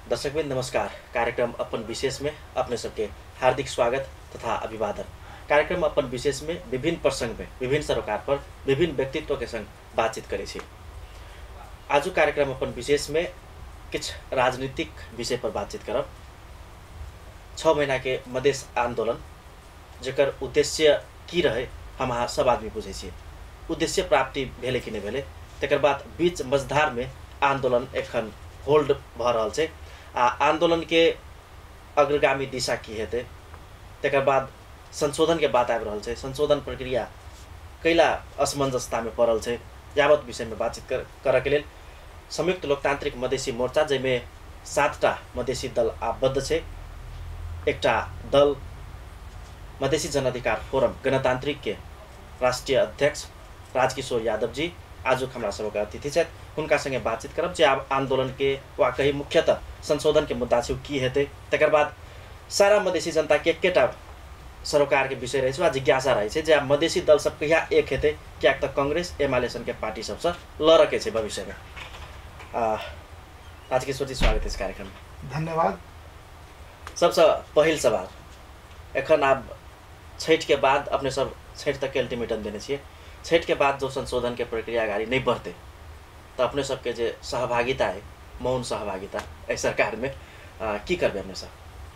दर्शकबिन नमस्कार। कार्यक्रम अपन विशेष में अपने सबके हार्दिक स्वागत तथा अभिवादन। कार्यक्रम अपन विशेष में विभिन्न प्रसंग में विभिन्न सरोकार पर विभिन्न व्यक्तित्व के संग बातचीत करे छी। आज कार्यक्रम अपन विशेष में कुछ राजनीतिक विषय पर बातचीत करब। 6 महीना के मधेश आंदोलन जेकर उद्देश्य की रहे हम अहाँ सब आदमी बुझे छी। उद्देश्य प्राप्ति भेले कि नहीं भेले, तकर बाद बीच मझधार में आंदोलन एखन होल्ड भ रहल छै। आंदोलन के अग्रगामी दिशा की हेतै, तकर बाद संशोधन के बात आबि रहल छै। संशोधन प्रक्रिया कैला असमंजसता में पड़ल छै। यावत विषय में बातचीत करऽ के लेल संयुक्त लोकतांत्रिक मधेसी मोर्चा जैमे 7टा मधेसी दल आबद्ध छै। एकटा दल मधेसी जन अधिकार फोरम गणतांत्रिक के राष्ट्रीय अध्यक्ष राजकिशोर यादव जी आज हमरा सबके अतिथि छथि। हुनका संगे बातचीत करब जे आब आंदोलन के वा कहीं मुख्यतः संशोधन के मुद्दा छै की हेतै। तकर बाद सारा मधेसी जनता के एकेटा सरोकार के विषय रहे छै वा जिज्ञासा रहे छै जे आब मधेसी दल सब कहिया एक हेतै, कियाक त कांग्रेस एमाले सन के पार्टी सबसे लड़के छै भविष्य में। राजकिशोर जी स्वागत है इस कार्यक्रम में। धन्यवाद। सबसे पहिल सवाल, एखन आब छठ के बाद अपने सब छठ तक के अल्टीमेटम देने छिए। छठ के बाद जो संशोधन के प्रक्रिया आगे नहीं बढ़ते तो अपने सबके जो सहभागिता है, मौन सहभागिता इस सरकार में की करबे अपने सब?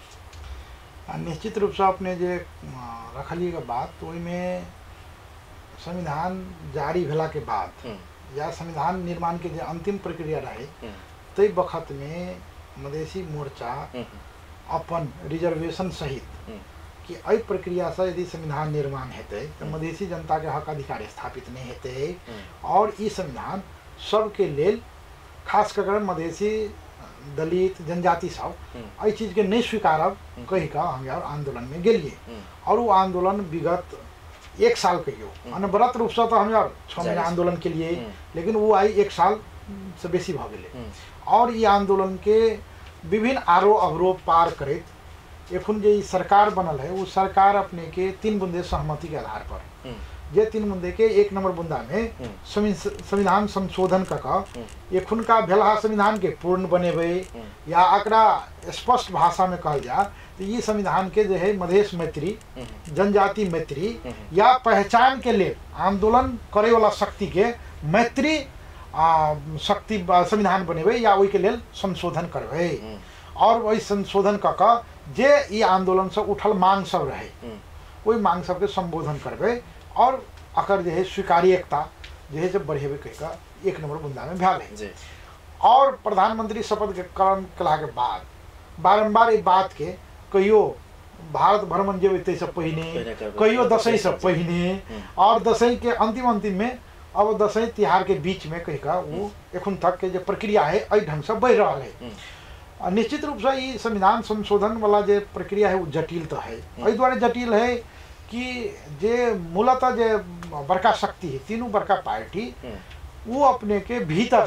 निश्चित रूप से अपने जे रखलिए के बात तो में संविधान जारी भेला के बाद या संविधान निर्माण के जो अंतिम प्रक्रिया रहे तई वक्त में मधेसी मोर्चा अपन रिजर्वेशन सहित कि अई प्रक्रिया से यदि संविधान निर्माण हेतै तो मधेसी जनता के हक अधिकार स्थापित नहीं हेतै और ई संविधान सबके लेल खास कर मधेसी दलित जनजाति सब अई चीज के नहीं स्वीकारब कही का हम यार आंदोलन में गेलिए। और वो आंदोलन विगत 1 साल कहियो अनवरत रूप से तो हम यार 6 महीना आंदोलन के लिए, लेकिन वो आई 1 साल से बेसी भ गेले। और ये आंदोलन के विभिन्न आरोप अवरोध पार करते एखन जे सरकार बनल है वो सरकार अपने के 3 बुंदे सहमति के आधार पर जे 3 बुंदे के 1 नंबर बुंदा में संविधान संशोधन कऽ एखन का भेला संविधान के पूर्ण बनेबे या एकरा स्पष्ट भाषा में कहल जा तो ये संविधान के जो है मधेश मैत्री जनजाति मैत्री या पहचान के लिए आंदोलन करे वाला शक्ति के मैत्री शक्ति संविधान बनेबे या वही के लिए संशोधन करबे। और वही संशोधन कऽ जे ई आंदोलन से उठल मांग सब रहे वही मांग सब के संबोधन करबे और अकर जो है स्वीकार्यता जो है जब बढ़ेबे कह 1 नंबर बुंदा में भैल है। और प्रधानमंत्री शपथ ग्रहण कला के बाद बारंबार ये बात के कहियो भारत भ्रमण जेबे तै से पहिने कहियो दशई से पहिने और दशई के अंतिम में अब दशई तिहार के बीच में कह का वो एखन तक के जो प्रक्रिया है अई ढंग से बढ़ रहा है। निश्चित रूप से ये संविधान संशोधन वाला जो प्रक्रिया है वो जटिल तो है। एहि द्वारे जटिल है कि जे मूलतः जे बड़का शक्ति है तीनों बड़का पार्टी वो अपने के भीतर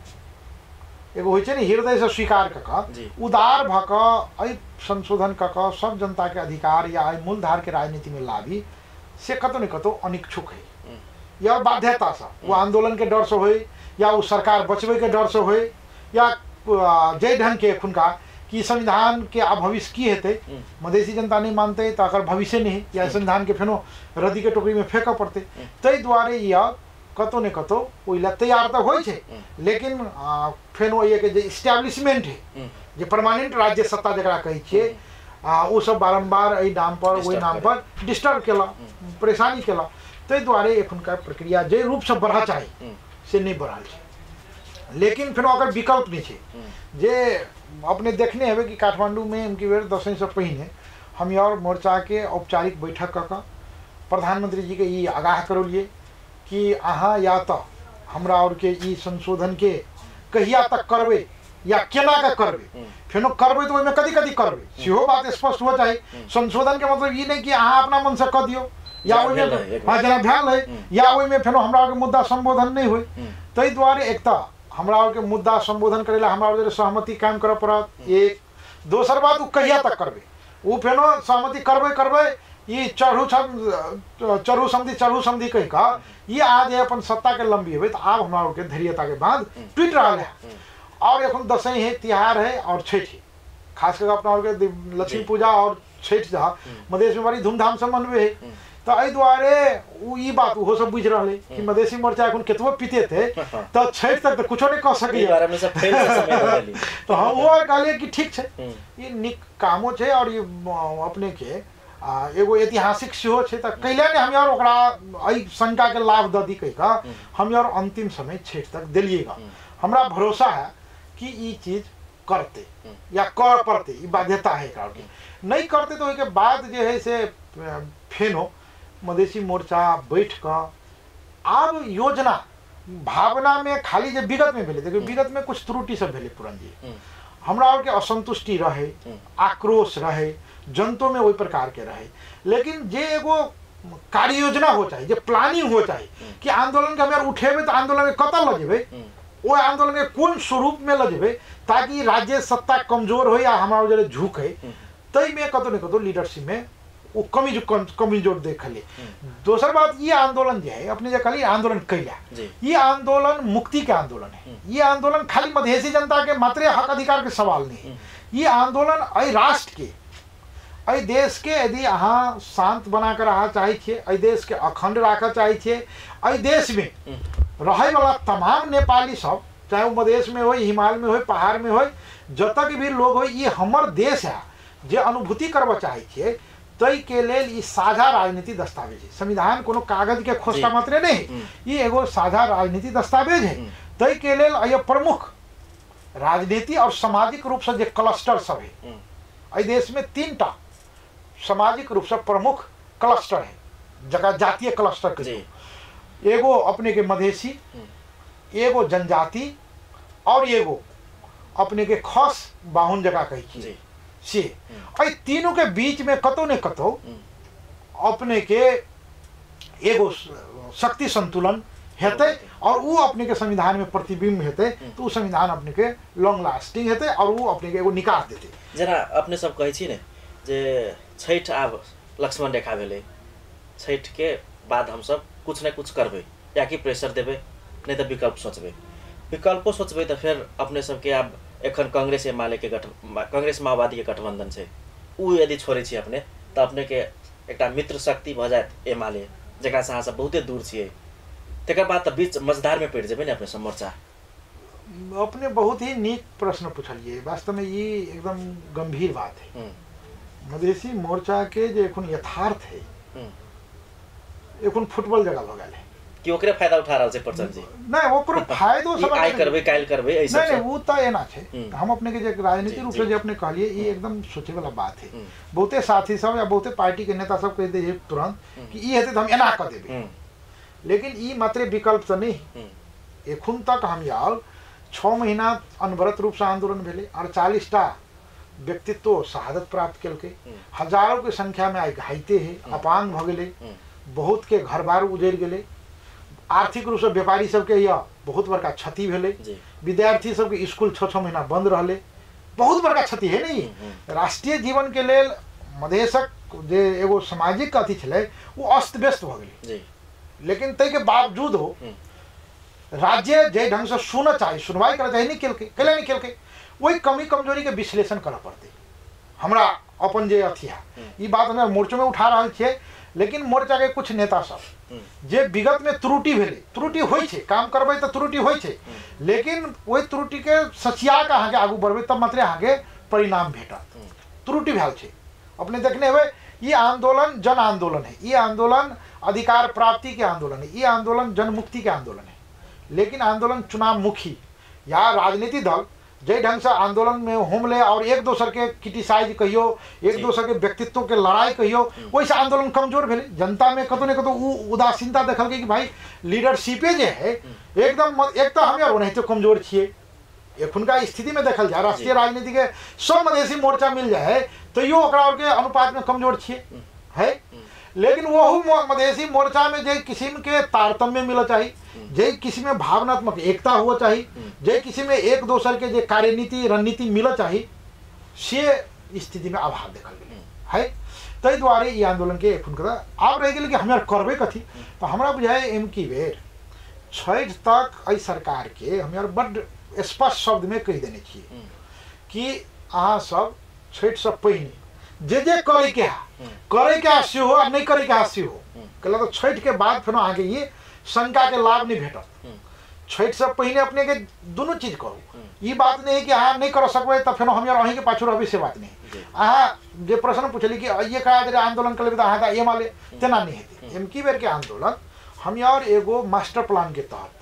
से एगो होइ छै ने हृदय से स्वीकार कऽ उदार भ कऽ एहि संशोधन कऽ सब जनता के अधिकार या एहि मूलधार के राजनीति में लाभी से कतौ न कतौ अनिच्छुक है या बाध्यता से वो आंदोलन के डर से हो या वो सरकार बचबे के डर से हो या जे ढंग के एखुनका कि संविधान के आ भविष्य की हेतै मधेसी जनता नहीं मानते तो अगर भविष्य नहीं या संविधान के फेनो रद्दी के टोकरी में फेंक पड़ते तै द्वारे या कतौ ने कतौ ओइला तैयार तो होइ छै, लेकिन फेनो ये के जे इस्टेब्लिशमेंट है जे परमानेंट राज्य सत्ता जकरा कहै छियै वो सब बारंबार एहि नाम पर ओहि नाम पर डिस्टर्ब केला परेशानी केला। तै द्वारे एखुनका प्रक्रिया जे रूप से बढ़ा चाही से नहीं बढ़ल छै, लेकिन फिर अगर विकल्प नहीं है जे अपने देखने हैं कि काठमांडू में उनकी बेर दशई से पहिने हम और मोर्चा के औपचारिक बैठक कऽ प्रधानमंत्री जी के ये आगाह करलिए कि अहाँ या तो हमरा और के ई संशोधन के कहिया तक करबे या केना के करबे फेनो करबे तो ओहिमे कथी कथी करबे सेहो बात स्पष्ट हो जाए। संशोधन के मतलब ये नहीं कि अहाँ अपना मन से कह दियो या ओहिमे जेना भेल है या ओहिमे फेनो हमरा के मुद्दा संबोधन नहीं होय। तै द्वारे एक तो हमरा के मुद्दा संबोधन करेला हमरा सहमति कायम करे पड़त। एक दोसर बात कहिया तक करबे वो फेनो सहमति करबे ये चढ़ू समझी कह का ये आज अपन सत्ता के लंबी है तो आप हमरा के धैर्यता के बाद टूट रहा है। और एखन दसैं है, तिहार है और छठ है, खास करके अपना और के लक्ष्मी पूजा और छठ जहाँ मधेश में बड़ी धूमधाम से मनबे है। तो एहि दुआरे ई बात वो सब बुझ रहे कि मधेसी मोर्चा एखन केतबो पीते थे तो छठ तक तो कुछो नहीं कह सके। तो हम वो कहलिए कि ठीक है, ये निक कामो है और ये अपने के एगो ऐतिहासिक सेहो है। तो कैले ने हम यार ओकरा एहि शंका के लाभ द दी कह हम यार अंतिम समय छठ तक दिलिएगा। हमरा भरोसा है कि ये चीज करते या कर पड़ते, ये बाध्यता है कि नहीं करते तो के बाद जो है से फेनो मधेसी मोर्चा बैठ कर अब योजना भावना में खाली जो विगत में भेले, देखिए विगत में कुछ त्रुटि सब भेले पूरन जी, हमरा और के असंतुष्टि रहे, आक्रोश रहे, जनतो में वही प्रकार के रहे। लेकिन जे एगो कार्य योजना हो चाहिए, जो प्लानिंग हो चाहिए कि आंदोलन के हमें उठेबे तो आंदोलन के कतऽ ल जेबे, वो आंदोलन के कौन स्वरूप में ल जेबे ताकि राज्य सत्ता कमजोर हो या हमारा जो झुक है, तई में कतो न कतो लीडरशिप में वो कमजोर देख ले। दोसर बात, ये आंदोलन जो है अपने जो खाली आंदोलन कैला, ये आंदोलन मुक्ति के आंदोलन है। ये आंदोलन खाली मधेसी जनता के मात्र हक अधिकार के सवाल नहीं है। ये आंदोलन अय राष्ट्र के, अय देश के यदि अहाँ शांत बना कर रहा चाहिए, अय देश के अखंड रखा चाहिए, अय देश में रहे वाला तमाम नेपाली सब, चाहे वो मधेश में हो, हिमालय में हो, पहाड़ में हो, जब तक भी लोग हो, ये हमर देश है जे अनुभूति करवा चाहिए। तई के लेल ई साझा राजनीति दस्तावेज है। संविधान कोनो कागज के खोसटा मात्र नहीं, ये एगो साझा राजनीति दस्तावेज है। तई के लेल ये प्रमुख राजनीति और सामाजिक रूप से जे क्लस्टर सब है, अय देश में 3टा सामाजिक रूप से प्रमुख क्लस्टर है, जगह जातीय क्लस्टर के, एगो अपने के मधेसी, एगो जनजाति और एगो अपने के खस बाहुन जगह कही से। तीनों के बीच में कतो ने कतो अपने के एगो शक्ति संतुलन हेते और वो अपने के संविधान में प्रतिबिंब हेते, तो संविधान अपने के लॉन्ग लास्टिंग हेते और वो अपने के एगो निकास देते। जरा अपने सब कहे छी ने जे छठ आब लक्ष्मण रेखा भेले, छठ के बाद हम सब कुछ न कुछ करबे या कि प्रेशर देबे, नहीं तो विकल्प सोचबे। विकल्पो सोचबे तो फिर अपने सबके अब एखन कांग्रेस एमाले के कांग्रेस माओवादी के गठबंधन से उ यदि छोड़े छी अपने तो अपने के एक मित्र शक्ति भ जात एमाले, जकरा से अहाँ सब बहुते दूर छियै, तकर बाद तो बीच मझधार में पड़ जेबे ने अपने सब मोर्चा। अपने बहुत ही नीक प्रश्न पूछलिए, वास्तव में ये एकदम गंभीर बात है। मधेसी मोर्चा के जो एखन यथार्थ है, एखन फुटबॉल जगह हो गए कि ओकरे फायदा उठा रहल छै प्रचंड जी। नहीं ओकरो फायदो सब आई करबे काल करबे ऐसा नहीं वो तो एना छै। हम अपने के जे राजनीतिक रूप से जे अपने कहलिए ये एकदम सोचे वाला बात है। बहुते साथी सब या बहुते पार्टी के नेता सब कह दे तुरंत कि ई हेते तो हम एना कर देबे, लेकिन ई मात्र विकल्प तो नहीं। एखन तक हम यार 6 महीना अनवरत रूप से आंदोलन भेले और 40टा व्यक्तित्व शहादत प्राप्त केलके, हजारों के संख्या में आई घायते है, अपांग भ गेले, बहुत के घर बार उजड़ गेले, आर्थिक रूप से व्यापारी सबके यह बहुत बड़का क्षति भेले, विद्यार्थी सबके स्कूल 6-6 महीना बंद रहले, बहुत बड़का क्षति है नहीं। राष्ट्रीय जीवन के लेल मधेशक जे एगो सामाजिक अथी छले वो अस्त व्यस्त भ गेले। लेकिन तै के बावजूद हो राज्य जे ढंग से सुन चाहिए, सुनवाई कर चाहिए, नहीं केलके, कैले नहीं केलके। वही कमी कमजोरी के विश्लेषण कर पड़ते। हमरा अपन जे अथी है ये बात हमें मोर्चों में उठा रहा है, लेकिन मोर्चा के कुछ नेता सब जे विगत में त्रुटि भेले, त्रुटि होई छे, काम करबे तो त्रुटि होई छे, लेकिन वही त्रुटि के सचिया के आगे आगू बढ़बे तब मात्र आगे परिणाम भेटत। त्रुटि भेल छे अपने देखने हुए, ये आंदोलन जन आंदोलन है, ये आंदोलन अधिकार प्राप्ति के आंदोलन है, ये आंदोलन जन मुक्ति के आंदोलन है। लेकिन आंदोलन चुनाव मुखी या राजनीतिक दल जे ढंग से आंदोलन में होमले और एक दोसर के क्रिटिसाइज कहियो, एक दोसर के व्यक्तित्व के लड़ाई कहियो, वैसे आंदोलन कमजोर भेले। जनता में कतो ने कतो उदासीनता देखल कि भाई लीडरशिपे जे है एकदम, एक तो हम यार नहीं तो कमजोर छिए। एखुनका स्थिति में देखल जाए राष्ट्रीय राजनीति के सब मधेसी मोर्चा मिल जाए तो यो ओकरा और के अनुपात में कमजोर छिए है। लेकिन वो मधेसी मोर्चा में जे किस्म के तारतम्य मिल चाहिए, जे किसी में भावनात्मक एकता हुआ चाहिए, जे किसी में एक दोसर के जे कार्यनीति रणनीति मिल चाहिए, से स्थिति में अभाव देखल गेल है। तै द्वारे ये आंदोलन के एखुनका आब रह गेल कि हम करबे कथी। तो हमरा बुझाए एम की बेर छठ तक अई सरकार के हम यार बड़ स्पष्ट शब्द में कह देने चाहिए कि अहाँ सब छठ से पहले जे करे के से हो नहीं करे के से हो कहला तो छठ के बाद फिर आगे ये शंका के लाभ नहीं भेटत। छठ से पहले अपने के दोनों चीज करू, ये बात नहीं है कि अहाँ नहीं कर सकबे तब फिर हम अहीं के पाछू रहबे से बात नहीं। अहाँ जे प्रश्न पूछली कि ये कहा जे आंदोलन कर लेबे अहाँ एम आले तेना नहीं हेतै। एम की बेर के आंदोलन हम यार एगो मास्टर प्लान के तहत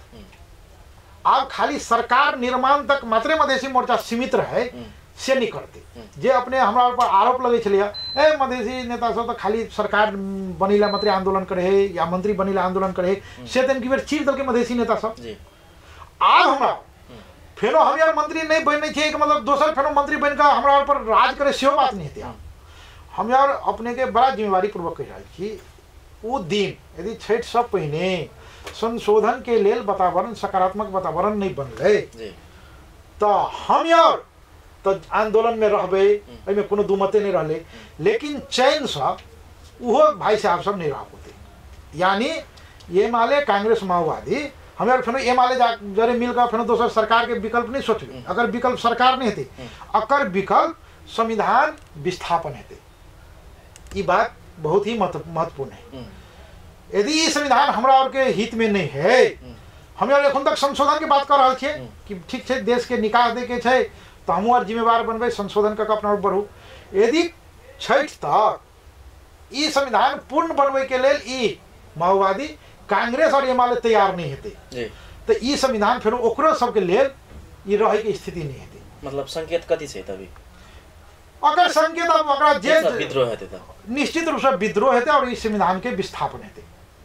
अब खाली सरकार निर्माण तक मात्रे मधेसी मोर्चा सीमित रहे से नहीं करते। जे अपने हमरा ऊपर आरोप लगे छलिया ए मधेसी नेता सब तो खाली सरकार बनीला मात्रे आंदोलन करे है या मंत्री बनीला आंदोलन करे है से तन की बेर चीर दल के मधेसी नेता सब आज हमरा फेनो हम यार मंत्री नहीं बने छे कि मतलब दोसर फेनो मंत्री बन के हमरा ऊपर राज करे सेहो बात नहीं हेतै। हम यार अपने के बड़ा जिम्मेवारी पूर्वक कह रहल छी वो दिन यदि छठ से पहले संशोधन के लेल वातावरण सकारात्मक वातावरण नहीं बनले तो हम यार तो आंदोलन में रहबे में कोनो दुमते नहीं रहले। लेकिन चैन से वो भाई साहब सब नहीं रह पाते। यानी ये माले कांग्रेस माओवादी हम यार फिर एम आले जरे मिलकर फिर दोसर सरकार के विकल्प नहीं सोचबे। अगर विकल्प सरकार नहीं हेतै अकर विकल्प संविधान विस्थापन हेतै। ये बात बहुत ही महत्वपूर्ण है। यदि ये संविधान हमरा और के हित में नहीं है हम यार एखन तक संशोधन के बात कर रहा छे कि ठीक है देश के निकास दे के छे तो हम और जिम्मेवार बनबे संशोधन का अपना बढ़ू। यदि छठ तक ये संविधान पूर्ण बनबे के लेल ई माओवादी कांग्रेस और एम आले तैयार नहीं हेतै तो ये संविधान फिर ओकरो सबके लेल ये रहे के स्थिति नहीं हेतै। मतलब संकेत कथी छै तभी अगर संकेत अब अगर जे विद्रोह हेतै तो निश्चित रूप से विद्रोह हेतै और इस संविधान के विस्थापन हेतै।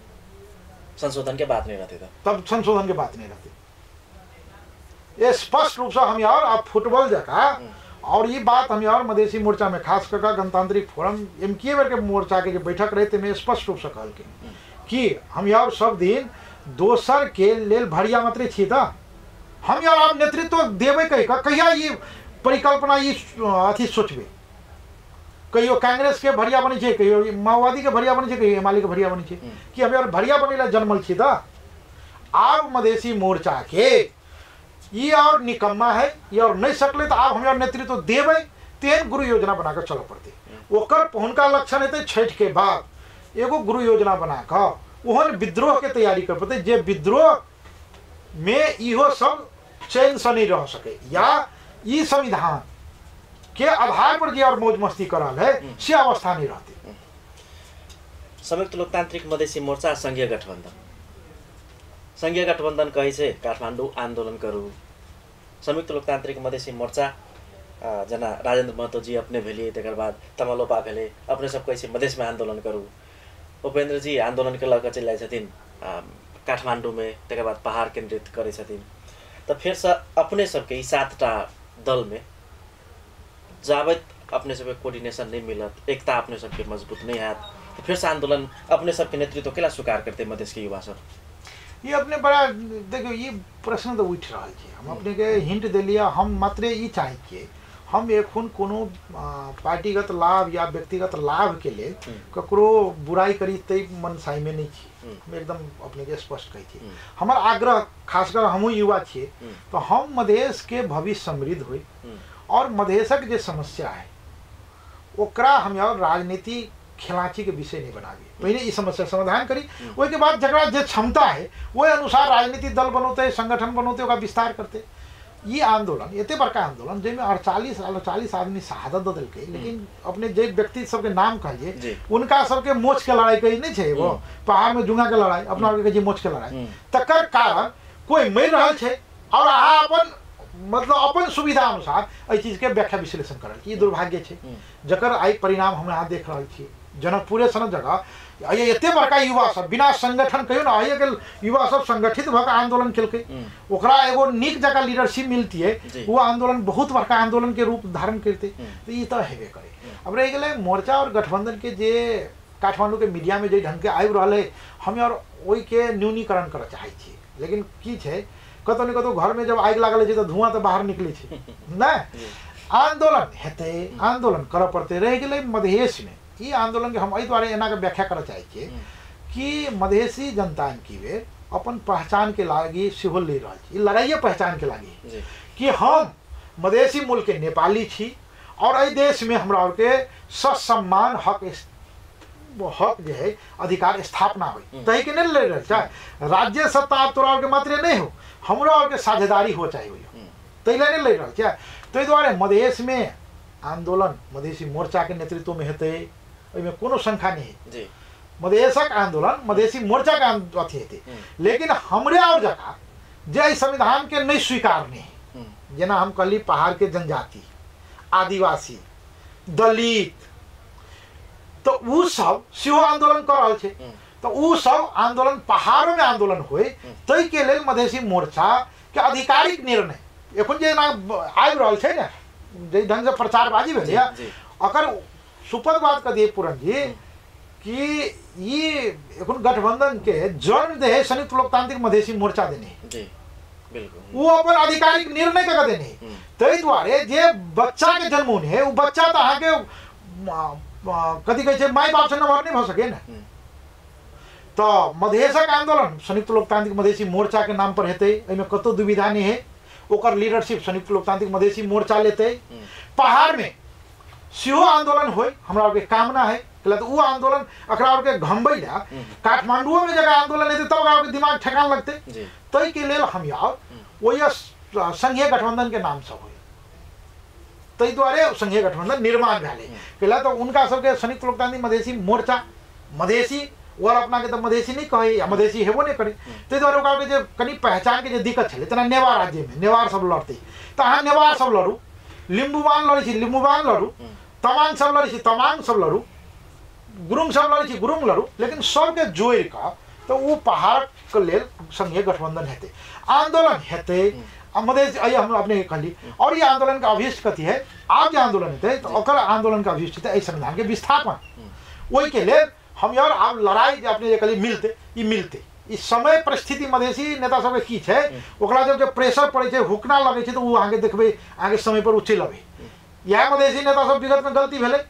संशोधन के बात नहीं रहते तब संशोधन के बात नहीं रहती। ये स्पष्ट रूप से हम यार अब फुटबॉल जका और ये बात हम यार मधेसी मोर्चा में खास करके गणतांत्रिक फोरम एमके के मोर्चा के जो बैठक रहे में स्पष्ट रूप से कहल कि हम यार सब दिन दोसर के लेल भरिया मात्रे छी त हम यार आप नेतृत्व देवे कहिया ये परिकल्पना ये अथी सोचबे। कहियो कांग्रेस के भरिया बनी छे कहियो माओवादी के भरिया बनी छे कहियो एम आले के भरिया बनी छे कि हम यार भरिया बनेला जन्मल छी त आप मधेसी मोर्चा के ये और निकम्मा है ये और नहीं सकले तो आप हम यार नेतृत्व देवे तेन गुरु योजना बनाकर चल पड़ते। ओकर हुनका लक्षण हेतै छठ के बाद एगो गुरु योजना बनाकर ओहन विद्रोह के तैयारी कर पड़ते जे विद्रोह में इहो सब चैन से नहीं रह सके या ई संविधान के आधार पर जो और मौज मस्ती करल है से अवस्था नहीं रहती। संयुक्त लोकतांत्रिक मधेसी मोर्चा संघीय गठबंधन कहे छे काठमाडौँ आंदोलन करू। संयुक्त लोकतांत्रिक मधेसी मोर्चा जना राजेंद्र महतो जी अपने भेलिए तकर बाद तमलोपा भेले अपने सब कहे छे मधेश में आंदोलन करू। उपेंद्र जी आंदोलन के लग चल छथिन काठमाडौँ में तकर बाद पहाड़ केंद्रित करे छथिन। तो फिर से अपने सबके ई 7टा दल में जावत अपने सबके कोऑर्डिनेशन नहीं मिलत एकता अपने सबके मजबूत नहीं है तो फिर से आंदोलन अपने सबके नेतृत्व केला स्वीकार करते मधेश के युवा सब। ये अपने बड़ा देखो ये प्रश्न तो उठ रहा है। हम अपने के हिंट दे लिया हम मात्र ये चाहिए हम एखन कोनो पार्टीगत लाभ या व्यक्तिगत लाभ के लिए ककरो बुराई करी तई मनसाई में नहीं छी। हम एकदम अपने के स्पष्ट कही छी हमार आग्रह खासकर हम युवा छे तो हम मधेश के भविष्य समृद्ध हुई और मधेशक जो समस्या है ओकरा हम यार राजनीति खेलाची के विषय नहीं बनाबी। पहले इस समस्या समाधान करी वही के बाद जगह जो क्षमता है वही अनुसार राजनीति दल बनोते संगठन बनोते ओका विस्तार करते। ये आंदोलन एते बड़का आंदोलन जिसमें 48 आदमी शहादत दल के लेकिन अपने जे व्यक्ति सबके नाम कहिए उनका सबके मोच के लड़ाई कही नहीं है। वो पहाड़ में जुंगा के लड़ाई अपना मोच के लड़ाई तकर कारण कोई मर रहा है और अहाँ अपन मतलब अपन सुविधा अनुसार एहि चीज के व्याख्या विश्लेषण करल ई दुर्भाग्य है जकर आई परिणाम हम यहाँ देख रहा छी। जनकपुरे सन जगह ये एते बड़का युवा सब बिना संगठन कहियो ना आइए के युवा सब संगठित भऽ आंदोलन केलकै ओकरा एगो नीक जगह लीडरशिप मिलती है वो आंदोलन बहुत बड़का आंदोलन के रूप धारण करते तो ये तो हेबे करे। अब रह गए मोर्चा और गठबंधन के जे काठमांडू के मीडिया में जे ढंग के आबि रहा है हम यार ओहि के न्यूनीकरण करऽ चाहे छी। लेकिन की छै कतौ न कतौ घर में जब आगि लागल छै तो धुआं तो बाहर निकले छै ना आंदोलन हेतै आंदोलन करऽ पड़ते। रह गए मधेश में ये आंदोलन के हम एहि द्वारे एना के व्याख्या करऽ चाहे छियै कि मधेसी जनता की बेर अपन पहचान के लागी सेहो ले रहा छी, लड़ाइए पहचान के लागी कि हम मधेसी मूल के नेपाली छी और एहि देश में हमरा के ससम्मान हक जो है अधिकार स्थापना हो तही के नहीं ले रहे चाहे राज्य सत्ता तोरा के मात्र नहीं हो, हमरा के साझेदारी हो चाहे हो तही नहीं ले रहे चाहे। तो द्वारे मधेश में आंदोलन मधेसी मोर्चा के नेतृत्व में हेतु में कोनो शंका नहीं है। मधेशक आंदोलन मधेसी मोर्चा का अथी हेतु, लेकिन हमरे और जगह जे संविधान के नहीं स्वीकार नहीं, जना हम कहली पहाड़ के जनजाति आदिवासी दलित तो उ सब सेहो आंदोलन कर रहा है। तो उ सब आंदोलन पहाड़ों में आंदोलन हुए तई के लेल मधेसी मोर्चा के आधिकारिक निर्णय एखन जे आबि रहल छै ने जे ढंग से प्रचारबाजी भेलै अकर सुपद बात कह दिए पूरन जी कि ये एखन गठबंधन के जन्म दे संयुक्त लोकतांत्रिक मधेसी मोर्चा देने वो अपन आधिकारिक निर्णय के देने तई द्वारे जे बच्चा के जन्म होने है वो बच्चा तो अहाँ के कथी कहे माय बाप से नमहर नहीं भ सके ना। तो मधेशक आंदोलन संयुक्त लोकतांत्रिक मधेसी मोर्चा के नाम पर हेतै, एहिमे कतो दुविधा नहीं है। ओकर लीडरशिप संयुक्त लोकतांत्रिक मधेसी मोर्चा लेते। पहाड़ में सेहो आंदोलन होय हमरा के कामना है, तो वो आंदोलन अकरा के घंबै ला काठमांडू में जगह आंदोलन हेतै तब ओकरा के दिमाग ठेकान लगते। तई के लेल हम यार वही संघीय गठबंधन के नाम से हो तई द्वारे संघीय गठबंधन निर्माण भेले पहला तो उनका सबके संयुक्त लोकतांत्रिक मधेसी मोर्चा मधेसी और अपना के तो मधेसी नहीं कहे या मधेसी हेबो नहीं करे तई द्वारे ओकरा के जे कनी पहचान के जे दिक्कत छले तना नेवार राज्य में नेवार सब लड़ते तो अहाँ नेवार सब लड़ू, लिम्बुवान लड़े छी लिम्बुवान लड़ू, तमांग सब लड़े छी तमांग सब लड़ू, गुरुंग सब लड़े छी गुरुंग लड़ू, लेकिन सबके जोड़ का तो वो पहाड़ के लेल संघीय गठबंधन हेते आंदोलन हेते मधेश हम अपने कहली। और ये आंदोलन का अभिष्ट कथी है आज जो आंदोलन है तो ओकर आंदोलन का अभिष्ट है संविधान के विस्थापन। वही के लिए हम यार आप लड़ाई अपने ये कहली मिलते इस समय परिस्थिति मधेसी नेता सब की है ओकरा जब प्रेशर पड़े छे हुकना लगे छे तो वो आगे देखबे आगे समय पर उछल लगे। यह मधेसी नेता सब विगत में गलती भेले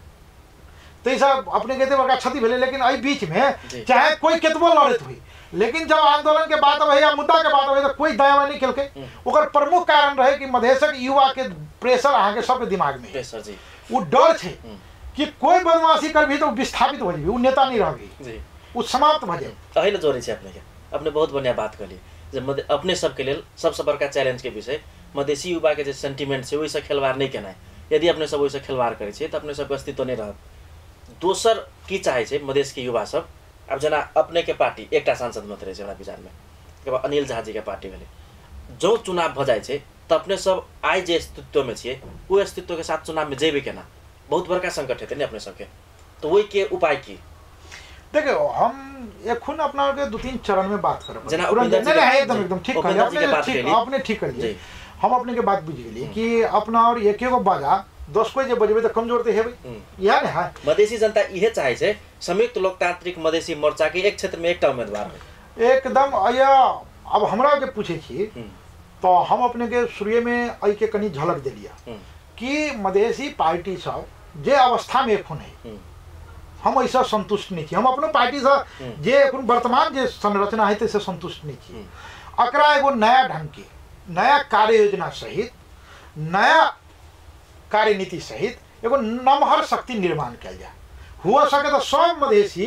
तो ये सब अपने कहते बड़का क्षति भेले, लेकिन एहि बीच में चाहे कोई केतबो लड़त हुई लेकिन जब आंदोलन के बात है या मुद्दा के बात है तो कोई दयावा नहीं खेलके। ओकर प्रमुख कारण रहे कि मधेशक युवा के प्रेशर अहाँ के सबके दिमाग में वो डर छे कि कोई बदमाशी कर भी तो विस्थापित हो जाए, वो नेता नहीं रहेगी, वो समाप्त भ जाए। अहिले जोड़े छे अपने बहुत बढ़िया बात कहली जे अपने सबके लेल सबसे बड़का चैलेंज के विषय मधेसी युवा के जे सेंटिमेंट छे ओइसे खेलवाड़ नहीं केनाइ। यदि अपने सब ओइसे खेलवाड़ करे छे तो अपने सबके अस्तित्व नहीं रहत। दोसर की चाहे छे मधेश के युवा सब अब जना अपने के पार्टी एक सांसद मत रहे हमरा विचार में के अनिल झा जी के पार्टी भेले जो चुनाव भ जाए छे तो अपने सब आइ जे अस्तित्व में छे वो अस्तित्व के साथ चुनाव में जेबे केना बहुत बड़का संकट हेते ने अपने सबके। तो वही के उपाय की देखो हम एखन अपना के दो तीन चरण में बात करब जना एकदम ठीक आपने ठीक करिए हम अपने के बात बुझ गेली कि अपना और एकेगो बाजा 10 कोई जे बजबे तो कमजोर तो हेबे या ने है। मधेसी जनता इहे चाहे छे संयुक्त लोकतांत्रिक मधेसी मोर्चा के एक क्षेत्र में एकटा उम्मीदवार हो एकदम आया। अब हमरा के पूछे छी तो हम अपने के शुरू में आई के कनी झलक देलिया कि मधेसी पार्टी सब जे अवस्था में एखन है हम ऐसा संतुष्ट नहीं छी। हम अपनो पार्टी से जे एखन वर्तमान जे संरचना है से संतुष्ट नहीं छी। अकरा एगो नया ढंग के नया कार्य योजना सहित नया कार्यनीति सहित एगो नमहर शक्ति निर्माण किया जाए। हुआ सके तो सब मधेसी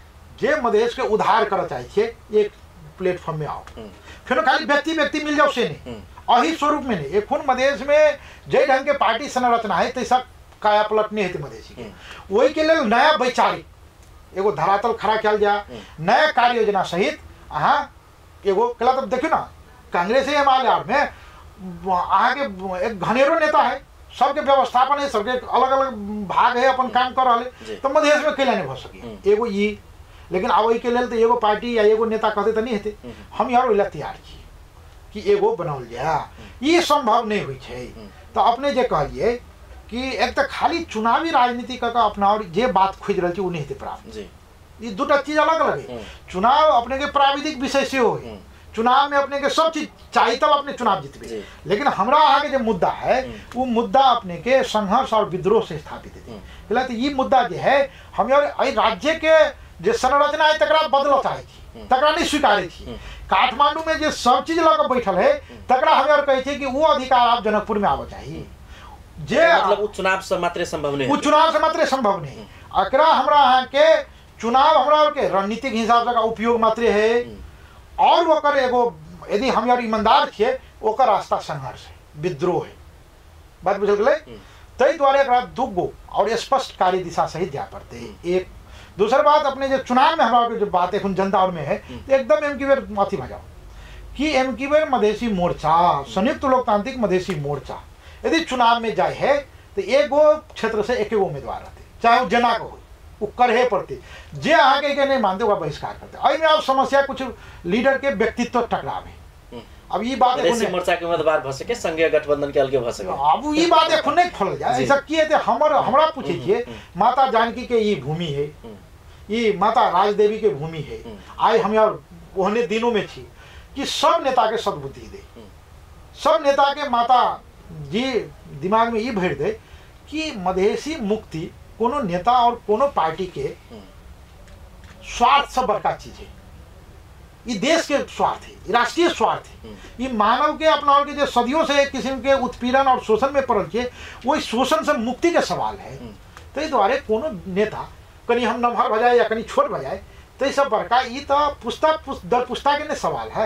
जे मधेश के उद्धार कर चाहे छे एक प्लेटफॉर्म में आओ, फिर खाली व्यक्ति मिल जाओ से नहीं अही स्वरूप में नहीं। एखन मधेश में जे ढंग के पार्टी संरचना है तैसा काया पलट नहीं है मधेसी के। वही के लिए नया वैचारिक एगो धरातल खड़ा किया जाए नया कार्य योजना सहित। अहाँ एगो कला तब देखियो ना कांग्रेस एमआलआर में अहाँ के एक घनेरो नेता है, सबके व्यवस्थापन है, सबके अलग अलग भाग है, अपन काम कर रहे तो मधेश में कैला नहीं हो सकी एगो ये। लेकिन अब के लेल तो एगो पार्टी या एगो नेता कहते तो नहीं हेते। हम यार ओइला तैयार छी कि एगो बनाओल जाए, ये संभव नहीं हुई है। तो अपने जे कहलिए कि एक तो खाली चुनावी राजनीति का अपना और जे बात खोज रही है वो नहीं प्राप्त। ये दूटा चीज अलग अलग है। चुनाव अपने के प्राविधिक विषय से हो, चुनाव में अपने के सब चीज चाहिए तब अपने चुनाव जीतबे। लेकिन हमरा आगे जो मुद्दा है वो मुद्दा अपने के संघर्ष और विद्रोह से स्थापित है। तो ये मुद्दा जो है हम यार राज्य के जो संरचना है तकरा बदल चाहे तकरा नहीं स्वीकारे थी। काठमांडू में जो सब चीज लगा बैठल है तकरा हमें और कहे कि वो अधिकार आप जनकपुर में आवा चाहिए जे मतलब चुनाव से मात्र संभव नहीं, वो चुनाव से मात्र संभव नहीं। एकरा हमरा यहाँ के चुनाव हमरा के रणनीतिक हिसाब से उपयोग मात्र है और ओकर एगो यदि हम यार ईमानदार छे ओकर रास्ता संघर्ष है, विद्रोह है। बात बुझल गेलै। तै द्वारे एकरा दुगो और स्पष्ट कार्य दिशा सहित जाय पड़ते। एक दूसरी बात अपने जो चुनाव में हमारा जो बात है जनता और में है तो एकदम एम की बेर माथी भजाओ कि एम की बेर मधेसी मोर्चा संयुक्त लोकतांत्रिक मधेसी मोर्चा यदि चुनाव में जाए है तो एगो क्षेत्र से एक उम्मीदवार रहते, चाहे वो जना को हो वो करहे पड़ते, जे आगे के नहीं मानते वो बहिष्कार करते। अभी अब समस्या कुछ लीडर के व्यक्तित्व टकराव है। अब ये बात मोर्चा के उम्मीदवार भ सके, संघीय गठबंधन के अलगे भ सके। अब ये बात एखन नहीं खोल जाए ऐसा किए थे हमरा पूछे छिए माता जानकी के ये भूमि है, ये माता राजदेवी के भूमि है। आज हम यार ओहने दिनों में थी कि सब नेता के सद्बुद्धि दे, सब नेता के माता जी दिमाग में ये भर दे कि मधेसी मुक्ति कोनो नेता और कोनो पार्टी के स्वार्थ से बड़का चीज है। ये देश के स्वार्थ है, राष्ट्रीय स्वार्थ है, ये मानव के अपना के जो सदियों से एक किस्म के उत्पीड़न और शोषण में पड़ल है वही शोषण से मुक्ति के सवाल है। तो इस द्वारे कोनो नेता कहीं हम नमहर भजाए या कहीं छोट भजाए तो ये सब बड़का ये तो पुस्ता दर पुस्ता के सवाल है।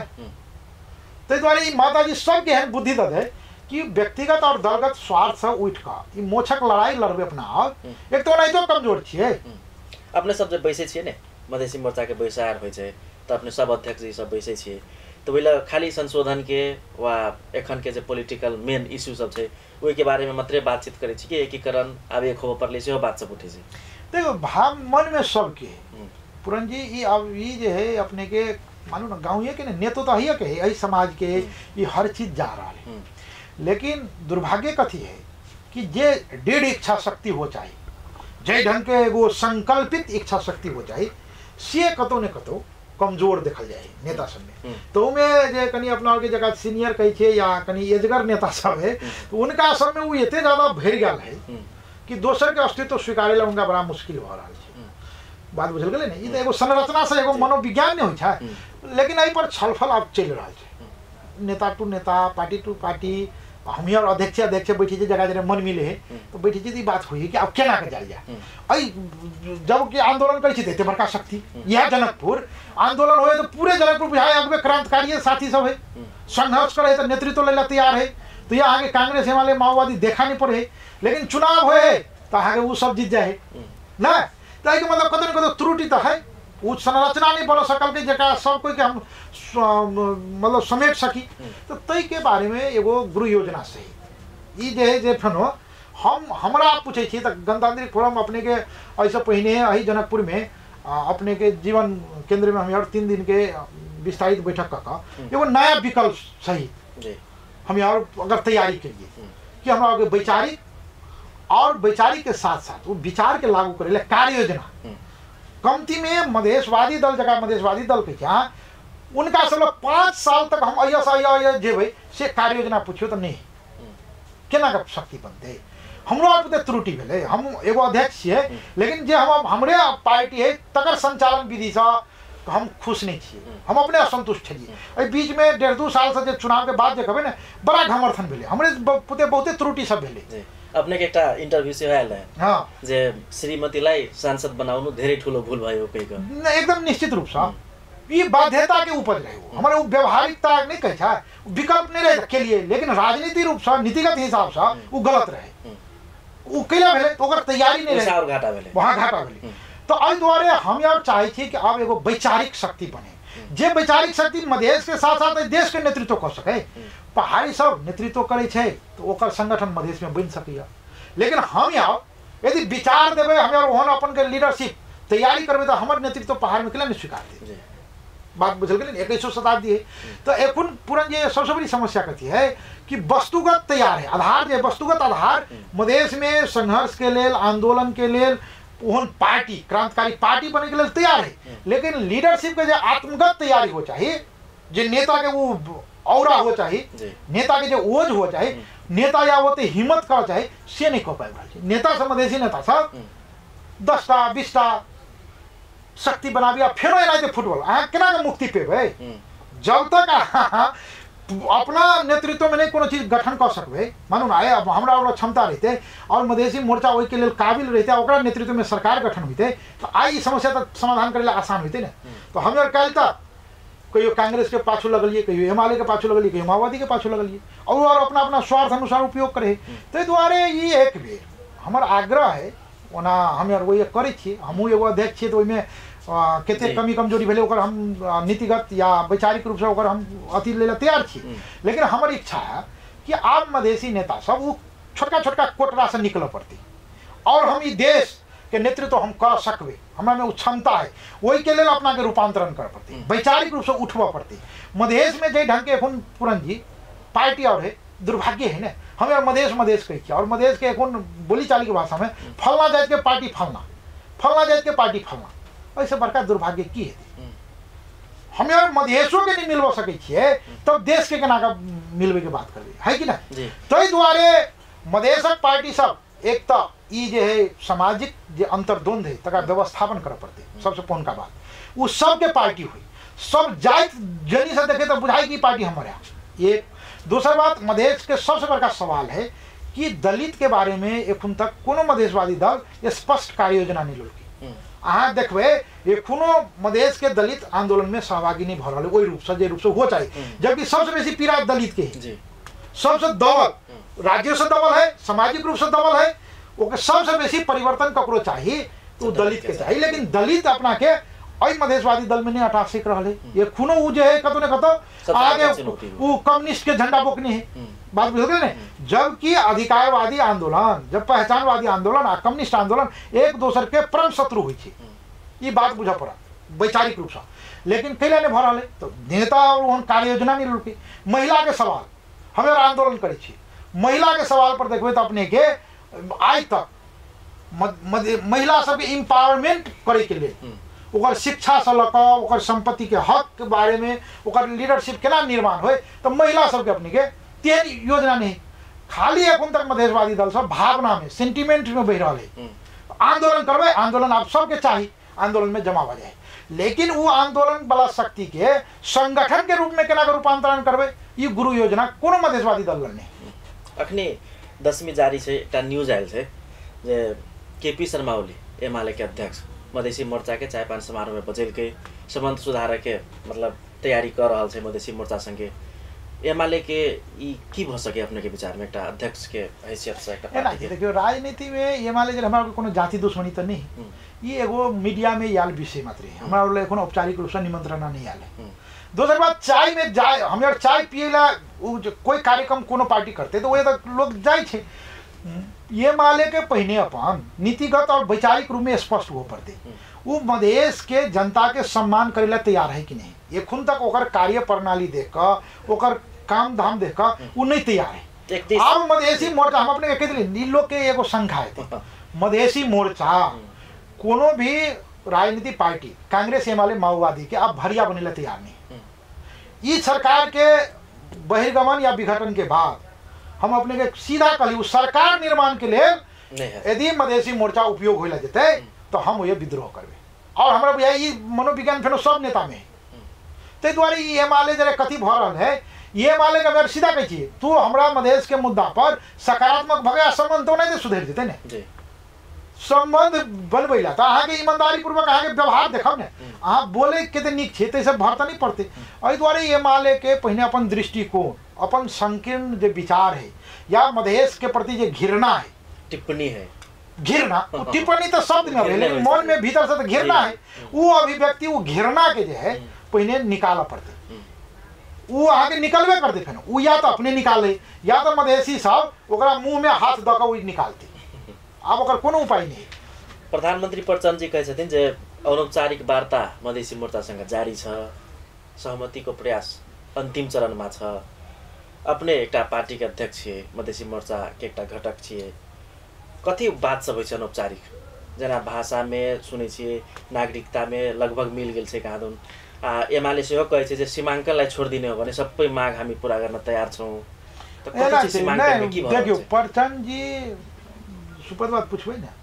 तो इस द्वारे माता जी सबके हैं बुद्धि दे है कि व्यक्तिगत और दलगत स्वार्थ से उठ का ये मोछक लड़ाई लड़बे अपना आप एक तो नहीं तो कमजोर छे। अपने सब जब बैसे छे ने मधेसी मोर्चा के बैसार होइ छै तो अपने सब अध्यक्ष जी सब बैसे छे तो वही खाली संशोधन के वा एखन के जो पॉलिटिकल मेन इश्यू सब छे ओहि के बारे में मात्रै बातचीत करे छी कि एकीकरण अब एक हो पर ले से बात सब उठे छे। देखो भाव मन में सबके पूरन जी ये अब ये जो है अपने के मालूम ना गाँव के नेतो तो है के यही समाज के ये हर चीज जा रहा है, लेकिन दुर्भाग्य कथी है कि जे डेढ़ इच्छा शक्ति हो चाहिए जय ढंग के एगो संकल्पित इच्छा शक्ति हो चाहिए से कतो ने कतो कमजोर देखल जाए नेता सब में। तो में जे कनी अपना के जगह सीनियर कहे छे या कनी एजगर नेता सब है तो उनका सब में वो इतने ज्यादा भर गया है कि दोसर के अस्तित्व स्वीकारे उनका बड़ा मुश्किल हो रहा है। बात बुझल गए नहीं, तो एगो संरचना से एगो मनोविज्ञान नहीं होता है, लेकिन यही पर छलफल अब चल रहा है नेता टू नेता पार्टी टू पार्टी। हम यार अध्यक्ष बैठी जगह जगह मन मिले है तो बैठी जी बात हुई कि अब केना के जाल जाए अई जब कि आंदोलन करे थे बड़का शक्ति यह जनकपुर आंदोलन हुए तो पूरे जनकपुर बुझाए अगबे क्रांतिकारी साथी सब है संघर्ष करे तो नेतृत्व लेला तैयार है। तो यह आगे कांग्रेस वाले माओवादी देखा नहीं पड़े, लेकिन चुनाव हुए तो आगे वो सब जीत जाए ना। तो मतलब कतन कतो त्रुटि तो है, वो संरचना नहीं बन सकल के जगह सब कोई के हम मतलब समेट सकी। तो तय के बारे में एगो गुरु योजना सही ये जे जे फनो हम हमरा पूछे छी तो गणतांत्रिक फोरम अपने के ऐसे पहले यही जनकपुर में अपने के जीवन केंद्र में हम यार 3 दिन के विस्तारित बैठक का एगो नया विकल्प सही हम यार अगर तैयारी करिए कि हमरा आगे वैचारिक और वैचारिक के साथ साथ वो विचार के लागू करे कार्य योजना कमती में मधेशवादी दल जगह मधेशवादी दल के क्या उनका सब लोग 5 साल तक हम अयस जेबे से कार्य योजना पूछियो तो नहीं केना का शक्ति बनते हमरो आप त्रुटि भेले। हम एगो अध्यक्ष है लेकिन जे हम हमरे पार्टी है तकर संचालन विधि से हम खुश नहीं छे, हम अपने असंतुष्ट छे। बीच में 1.5-2 साल से चुनाव के बाद देखबे ना बड़ा घमर्थन भेले हमरे बहुते त्रुटि सब भेले। अपने के एकटा इंटरव्यू से आयल है हां जे श्रीमतीलाई सांसद बनाउनु धेरै ठुलो भूल भयो कहिक एकदम निश्चित रूप से ये बाध्यता के ऊपर रहे हो हमारे व्यवहारिकता नहीं कहे था विकल्प नहीं रहे के लिए, लेकिन राजनीति रूप से नीतिगत हिसाब से वो गलत रहे वो कैला भेले तो ओकर तैयारी नहीं रहे और घाटा भेले वहां घाटा भेले। तो एहि द्वारे हम यार चाहे छी कि अब एगो वैचारिक शक्ति बने जे वैचारिक शक्ति मधेश के साथ साथ देश के नेतृत्व कर सके। पहाड़ी सब नेतृत्व करे छे तो ओकर संगठन मधेश में बन सके, लेकिन हम यार यदि विचार देवे हम यार ओहन अपन के लीडरशिप तैयारी करबे तो हमर नेतृत्व पहाड़ में केला नहीं स्वीकार दे। बात बुझल गेल 21वीं शताब्दी है तो एखन पूरन ये सबसे बड़ी समस्या कथी है कि वस्तुगत तैयार है आधार जे वस्तुगत आधार मधेश में संघर्ष के लेल आंदोलन के लेल ओहन पार्टी क्रांतिकारी पार्टी बने के लिए तैयार है, लेकिन लीडरशिप के जो आत्मगत तैयारी हो चाहिए जो नेता के वो औरा हो चाहिए नेता के जो ओज हो चाहिए नेता या वो हिम्मत कर चाहिए से नहीं कर पाए। नेता सब मधेसी नेता सब 10टा 20टा शक्ति बनाबिया फेरो एनाइते फुटबॉल अहाँ केना के मुक्ति पेबे जब तक अपना नेतृत्व में नहीं कोनो चीज गठन कर सकबे, मानू ना अब हमरा क्षमता रहते और मधेसी मोर्चा ओई के लिए काबिल रहते, ओकरा नेतृत्व में सरकार गठन होते, तो आई समस्या तो समाधान करे आसान होते ना। तो हम और कल तक कहियो कांग्रेस के पाछू लगलिए, कहियो एमआलए के पाछू लगलिए, कहियो माओवादी के पाछू लगलिए, और अपना अपना स्वार्थ अनुसार उपयोग करे। तो द्वारे ये एक बेर हमर आग्रह है, ओना हम यार वही करे छी, हमहूँ एगो अध्यक्ष छी, तो ओहिमे केते कमी कमजोरी भेले ओकर हम नीतिगत या वैचारिक रूप से ओकर हम अथी ले तैयार छी। लेकिन हमर इच्छा है कि आब मधेसी नेता सब वो छोटका छोटका कोटरा से निकल पड़ती, और हम ई देश के नेतृत्व हम कर सकबे, हमरा में क्षमता है, वही के लिए अपना के रूपांतरण कर पड़ती, वैचारिक रूप से उठवा पड़ती। मधेश में जे ढंग के एखन पूरन जी पार्टी और है, दुर्भाग्य है ना, हम यार मधेश कही, और मधेश के एखन बोली चाली के भाषा में फलना जात के पार्टी फलना, फलना जात के पार्टी फलना, ऐसे बड़का दुर्भाग्य की है। हम यार मधेशों के नहीं मिलवा सके छिए, तब देश के केना का मिलवे के बात करबे, है कि ना। तै दुआरे मधेशक पार्टी सब एक तो ई जे है सामाजिक जे अंतर्द्वंद है तका व्यवस्थापन करे पड़ते, सबसे पौन का बात वो सबके पार्टी हुई, सब जात जनी से देखे तो बुझाई की पार्टी हमारे यहाँ। एक दूसरा बात, मधेश के सबसे बड़का सवाल है कि दलित के बारे में एखन तक कोनो मधेशवादी दल स्पष्ट कार्य योजना नहीं लोगी। अहाँ देखबे एखनो मधेश के दलित आंदोलन में सहभागी नहीं भ रहा है, वही रूप से जे रूप से हो चाहिए, जबकि सबसे बेसी पीड़ा दलित के है, सबसे दबल राज्य से दबल है, सामाजिक रूप से दबल है, ओके सबसे बेसी परिवर्तन ककरो चाहिए तो दलित के चाहिए। लेकिन दलित अपना के अई मधेशवादी दल में नहीं हटा सक रहा है, ये खुनो उ जे है कतो न कतो आगे वो कम्युनिस्ट के झंडा बोकने है, बात बुझ गए ना। जबकि अधिकारवादी आंदोलन, जब पहचानवादी आंदोलन आ कम्युनिस्ट आंदोलन एक दूसर के परम शत्रु हुई थी, ये बात बुझा पड़ा वैचारिक रूप से। लेकिन कैला ने भरल है तो नेता और कार्य योजना नहीं लुटी। महिला के सवाल हमें आंदोलन करे छी, महिला के सवाल पर देखबे तो अपने के आज तक महिला सब इम्पावरमेंट करे के लिए ओकर शिक्षा से लक ओकर संपत्ति के हक के बारे में ओकर लीडरशिप केना निर्माण होए, तो महिला सबके अपने के तेहन योजना नहीं। खाली एखन तक मधेशवादी दल सब भावना में सेंटिमेंट में बह रहा है। आंदोलन करबे, आंदोलन आप सबके चाहिए, आंदोलन में जमा हो जाए, लेकिन वो आंदोलन वाला शक्ति के संगठन के रूप में केना रूपांतरण करबे, ये गुरु योजना कोनो मधेशवादी दल नहीं। अखनी 10वीं जारी से एक न्यूज आयल थे जे केपी शर्मा ओली एमाले के अध्यक्ष मधेसी मोर्चा के चायपान समारोह में बजेल के संबंध सुधार के मतलब तैयारी कर रहा है मधेसी मोर्चा संगे एमाले के ई की भ सके अपने के विचार में एक अध्यक्ष के हैसियत से एक पार्टी के देखियो राजनीति में एमाले जे हमरा कोनो जाति दुश्मनी तो नहीं, ये एगो मीडिया में याल विषय मात्र है, हमरा एखन औपचारिक रूप से निमंत्रण नहीं आले। दूसरी बात, चाय में जाए हम यार चाय पिएला कोई कार्यक्रम कोनो पार्टी करते तो वो लोग जाए छे, ये माले के पहने अपन नीतिगत और वैचारिक रूप में स्पष्ट हो पड़ते, वो मधेश के जनता के सम्मान करेला तैयार है कि नहीं। एखन तक ओकर कार्य प्रणाली देख कर ओकर काम धाम देख कर वो नहीं तैयार है। अब मधेसी मोर्चा हम अपने कह दिली लोग के एगो संख्या है, मधेसी मोर्चा कोनो भी राजनीति पार्टी कांग्रेस एमाले माओवादी के अब भरिया बनेला तैयार नहीं। ये सरकार के बहिर्गमन या विघटन के बाद हम अपने के सीधा कहली सरकार निर्माण के लिए यदि मधेसी मोर्चा उपयोग होला जेते तो हम ये विद्रोह करबे, और हमरा बुझाय ई मनोविज्ञान फेनो सब नेता में ते द्वारे ई एमाले जरे कथी भ रहल है, ये एमाले के अगर सीधा कह छी तू हमरा मधेश के मुद्दा पर सकारात्मक भगे संबंध तो नहीं दे सुधर जेते ने जी संबंध बनबैला तो अहाँ के ईमानदारी पूर्वक अहाँ के व्यवहार देखब ने, अहाँ बोले केते नीक छे ते सब भरता नहीं पड़ते। एहि द्वारे एमाले के पहिने अपन दृष्टिकोण अपन संकीर्ण जो विचार है या मधेश के प्रति जो घृणा है, टिप्पणी है, घृणा टिप्पणी तो शब्द में है लेकिन मन में भीतर से तो घृणा है, वो अभिव्यक्ति वो घृणा के जो है पहिने निकाला पड़ते, वो आगे निकलबे करते फिर वो या तो अपने निकाले या तो मधेसी सब ओकरा मुंह में हाथ दऽ कऽ निकालते, अब ओकर कोनो उपाय नहीं। प्रधानमंत्री प्रचण्ड जी कहै छथिन जे अनौपचारिक वार्ता मधेसी मोर्चासँग जारी छ, सहमतिको प्रयास अन्तिम चरणमा छ, अपने एकटा पार्टी के अध्यक्ष छिए, मधेसी मोर्चा के एकटा घटक छिए, कथी बात सब होइ छ अनौपचारिक, जना भाषा में सुनै छिए, नागरिकता में लगभग मिल गेल छै कहाँदुन, एमाले सेहो कहै छै जे सीमांकनलाई छोडिदिने हो भने सबै माग हामी पूरा गर्न तयार छौं, त कथी सीमांकन में की भयो? देखियो प्रचण्ड जी सुपर बात पूछबे ना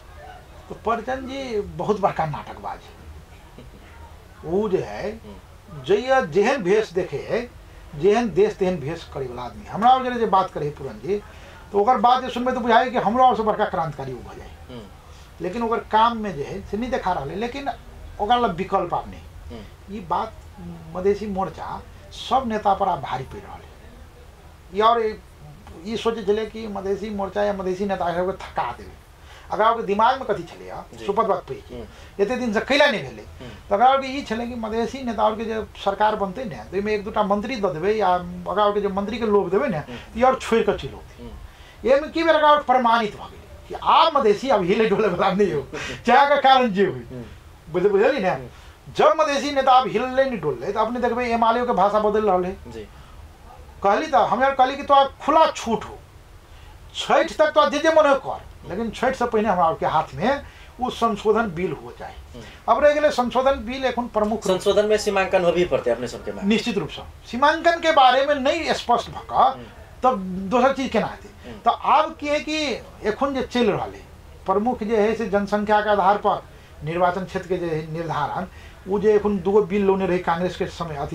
तो प्रचण्ड जी बहुत बड़का नाटकबाज है, वो जो है जइया जेहन भेष देखे जेहन देश तेहन भेष करे वाला आदमी हमरा और जे बात करे पूरन जी तो ओकर बात जे सुनबे तो बुझाए कि हमरो और से बड़का क्रांतिकारी हो जाए लेकिन ओकर काम में जे है से नहीं देखा रहा है लेकिन ओकर ला विकल्प आप नहीं ये बात मधेसी मोर्चा सब नेता पर आप भारी पड़ रहा है ये और ये सोचे चले कि मधेसी मोर्चा या मधेसी नेता है थका देवे अगर आपके दिमाग में कथी चले सुपद बात पे एते दिन से कैला नहीं भेले तो अगर आपके ये चले कि मधेसी नेता के जो सरकार बनते ना तो में एक दूटा मंत्री दे देवे या अगर आपके जो मंत्री के लोभ देवे ना तो और छोड़ कर चिलो ये में की बेर अगर प्रमाणित भ गेले कि आप मधेसी अब हिले डोले वाला नहीं हो चाहे का कारण जे हुई बुझली ना जब मधेसी नेता आप हिले नहीं डोले तो अपने देखबे एमआलए के भाषा बदल रहा है जी कहली तो हमें कहली कि तो खुला छूट हो छठ तक तो जे मन कर लेकिन छठ से पहले हमारे के हाथ में वो संशोधन बिल हो जाए अब रह गए संशोधन बिल एक प्रमुख संशोधन में सीमांकन हो भी पड़ते अपने सबके में निश्चित रूप से सीमांकन के बारे में नहीं स्पष्ट भका तब दूसरा चीज केना हेतै तो अब की है कि एखन जे चल रहा है प्रमुख जे है से जनसंख्या के आधार पर निर्वाचन क्षेत्र के जे निर्धारण वो जे एखन दूगो बिल लोने रही कांग्रेस के समय अथी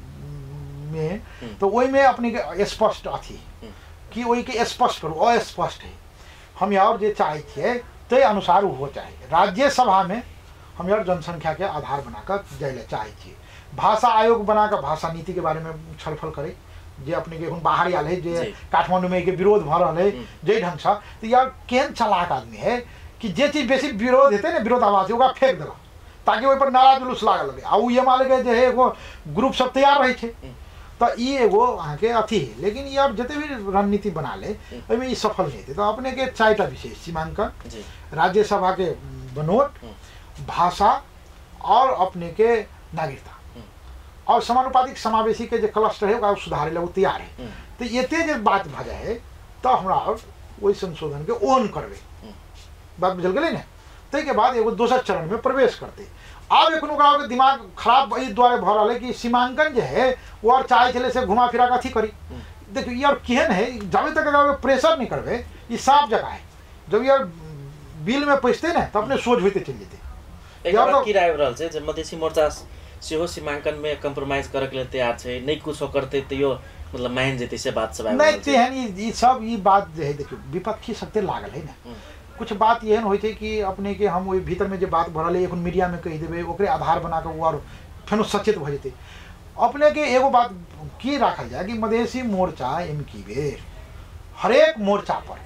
में तो वही में अपने के स्पष्ट अथी कि वही के स्पष्ट करू अस्पष्ट है हम यार जे चाहे थे ते अनुसार हो चाहे राज्यसभा में हम यार जनसंख्या के आधार बनाकर जाए चाहे छे भाषा आयोग बनाकर भाषा नीति के बारे में छलफल करे जे अपने के बाहर आल है जे काठमांडू में के विरोध भ रहा है जे ढंग से तो यार केन चालाक आदमी है कि जे चीज बेसी विरोध हेते ना विरोधाभास ओकरा फेंक देला ताकि ओहि पर नारा जुलूस लागे लगे आ उ ये मान के जे है एगो ग्रुप सब तैयार रहे छे तो ये एगो अहाँ के अथी है लेकिन यार जिते भी रणनीति बना ले ओहिमे सफल नहीं थे तो अपने के 4टा विषय सीमांकन राज्यसभा के बनोट भाषा और अपने के नागरिकता और समानुपातिक समावेशी के जो क्लस्टर है सुधारे ला तैयार है तो ये जो बात भ जाए तो हमरा वही संशोधन के ओन करबे बात बुझल गए ना ते के बाद एगो दोसर चरण में प्रवेश करते अब एक के दिमाग खराब इस द्वारे भ रहा है कि सीमांकन जो है वो और चाहे चले से घुमा फिरा कथी करी देखिए यार केहन है जब तक अगर प्रेशर नहीं करबे ये साफ जगह है जब यार बिल में पैसते ना तो अपने सोच होते चल जेते यार तो की राय रहल छै जे मधेसी मोर्चा सेहो सीमांकन में कंप्रोमाइज करे के लिए तैयार छै नहीं कुछ करते तो यो मतलब मान जेते से बात सब नहीं तेहन ये सब ये बात जो है देखियो विपक्षी सकते लागल है ना कुछ बात एहन हो कि अपने के हम वही भीतर में जो बात भरल है मीडिया में कही देवे ओकरे आधार बना के और फेनो सचेत भ जेते अपने के एगो बात की राखल जाए कि मधेसी मोर्चा एमकी बेर हरेक मोर्चा पर